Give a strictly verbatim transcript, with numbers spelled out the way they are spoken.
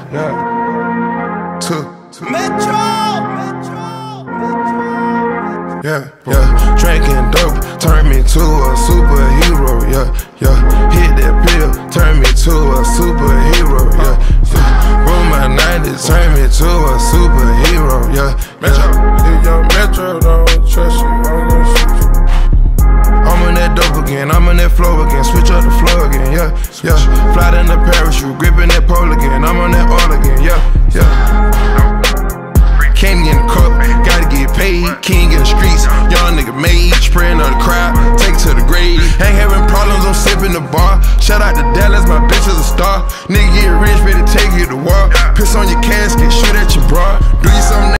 yeah. Two. Metro! Metro! Metro! Yeah, yeah. Drinking dope turned me to a superhero. Yeah, yeah. Hit that pill, turned me to a superhero. Yeah, yeah. Roll my nineties, turned me to a superhero. Yeah, Metro, if young Metro don't trust you, I'm gonna shoot you. I'm on that dope again, I'm on that flow again. Switch up the flow again. Yeah, yeah. Fly in the parachute, gripping that pole again. I'm on that all again. Yeah, yeah. Candy in the cup, gotta get paid. King in the streets, young nigga made. Spraying on the crowd, take to the grave. Ain't having problems, I'm sipping the bar. Shout out to Dallas, my bitch is a star. Nigga get rich, better take you to war. Piss on your casket, shoot at your bra. Do you something.